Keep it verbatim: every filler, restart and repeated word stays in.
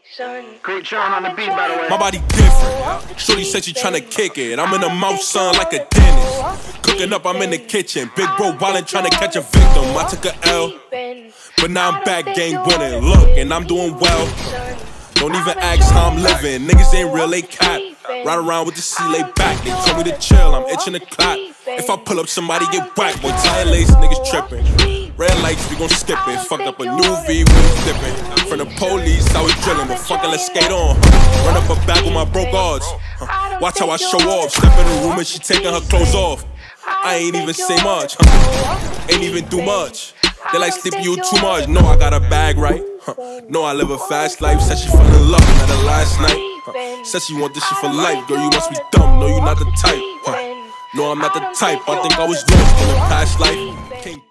Great John on the beat, by the way. My body different. Shorty said she tryna kick it. I'm in the mouth, son, like a dentist. Cooking up, I'm in the kitchen. Big bro wildin', tryna catch a victim. I took a L, but now I'm back, gang winning. Look, and I'm doing well. Don't even ask how I'm living. Niggas ain't real, they cap. Ride around with the C laid back. They told me to chill, I'm itching to clap. If I pull up, somebody get whacked. Boy, tire lace, niggas tripping. Red lights, we gon' skip it. Fucked up a new V, we was dipping. From the police, I was drilling. But fucking let's skate on. Run up a bag with my broke odds. Watch how I show off. Step in the room and she taking her clothes off. I ain't even say much. Ain't even do much. They like sleep you too much. No, I got a bag right. Huh. No, I live a fast life. Said she fell in love, met her last night. Huh. Said she want this shit for life. Girl, you must be dumb. No, you not the type. Huh. No, I'm not the type. I think I was lost in a past life. Can't